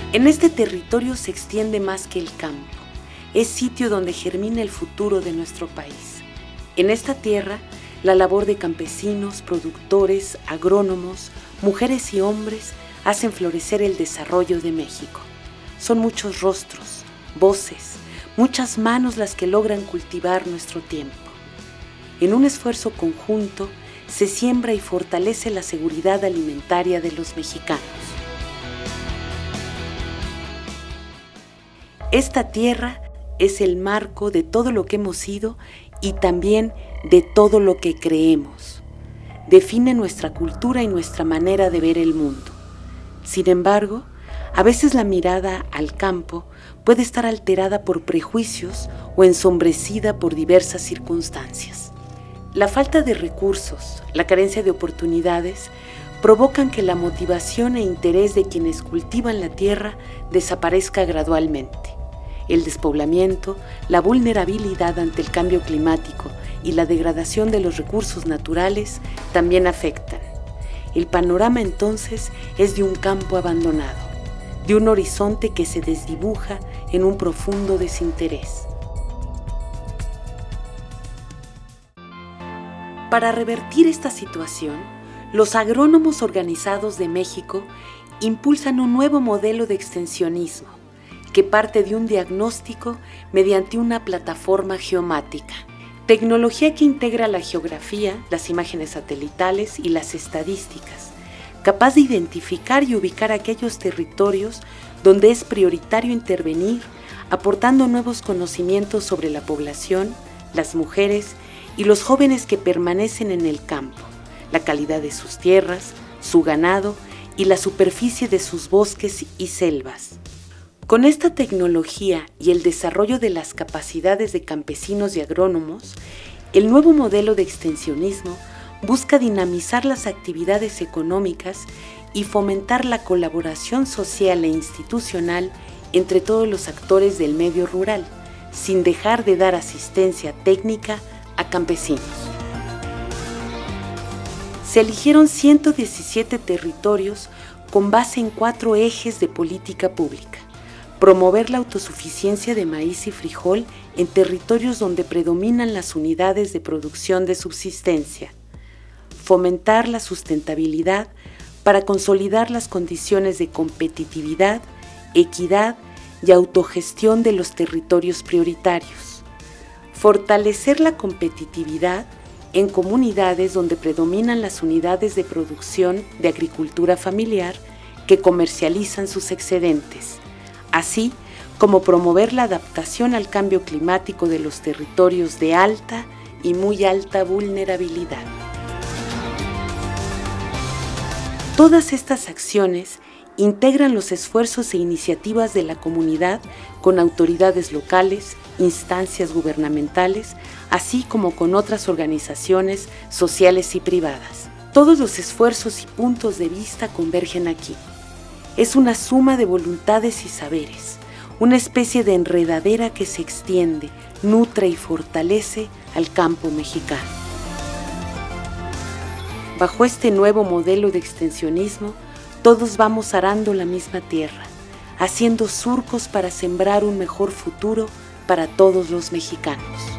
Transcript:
En este territorio se extiende más que el campo. Es sitio donde germina el futuro de nuestro país. En esta tierra, la labor de campesinos, productores, agrónomos, mujeres y hombres hacen florecer el desarrollo de México. Son muchos rostros, voces, muchas manos las que logran cultivar nuestro tiempo. En un esfuerzo conjunto, se siembra y fortalece la seguridad alimentaria de los mexicanos. Esta tierra es el marco de todo lo que hemos sido y también de todo lo que creemos. Define nuestra cultura y nuestra manera de ver el mundo. Sin embargo, a veces la mirada al campo puede estar alterada por prejuicios o ensombrecida por diversas circunstancias. La falta de recursos, la carencia de oportunidades, provocan que la motivación e interés de quienes cultivan la tierra desaparezca gradualmente. El despoblamiento, la vulnerabilidad ante el cambio climático y la degradación de los recursos naturales también afectan. El panorama entonces es de un campo abandonado, de un horizonte que se desdibuja en un profundo desinterés. Para revertir esta situación, los agrónomos organizados de México impulsan un nuevo modelo de extensionismo que parte de un diagnóstico mediante una plataforma geomática, tecnología que integra la geografía, las imágenes satelitales y las estadísticas, capaz de identificar y ubicar aquellos territorios donde es prioritario intervenir, aportando nuevos conocimientos sobre la población, las mujeres y los jóvenes que permanecen en el campo, la calidad de sus tierras, su ganado y la superficie de sus bosques y selvas. Con esta tecnología y el desarrollo de las capacidades de campesinos y agrónomos, el nuevo modelo de extensionismo busca dinamizar las actividades económicas y fomentar la colaboración social e institucional entre todos los actores del medio rural, sin dejar de dar asistencia técnica a campesinos. Se eligieron 117 territorios con base en 4 ejes de política pública. Promover la autosuficiencia de maíz y frijol en territorios donde predominan las unidades de producción de subsistencia. Fomentar la sustentabilidad para consolidar las condiciones de competitividad, equidad y autogestión de los territorios prioritarios. Fortalecer la competitividad en comunidades donde predominan las unidades de producción de agricultura familiar que comercializan sus excedentes, así como promover la adaptación al cambio climático de los territorios de alta y muy alta vulnerabilidad. Todas estas acciones integran los esfuerzos e iniciativas de la comunidad con autoridades locales, instancias gubernamentales, así como con otras organizaciones sociales y privadas. Todos los esfuerzos y puntos de vista convergen aquí. Es una suma de voluntades y saberes, una especie de enredadera que se extiende, nutre y fortalece al campo mexicano. Bajo este nuevo modelo de extensionismo, todos vamos arando la misma tierra, haciendo surcos para sembrar un mejor futuro para todos los mexicanos.